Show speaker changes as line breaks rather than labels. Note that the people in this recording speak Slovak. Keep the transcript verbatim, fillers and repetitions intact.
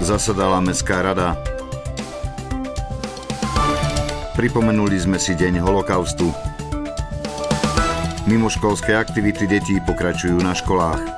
Zasadala Mestská rada. Pripomenuli sme si deň holokaustu. Mimoškolské aktivity detí pokračujú na školách.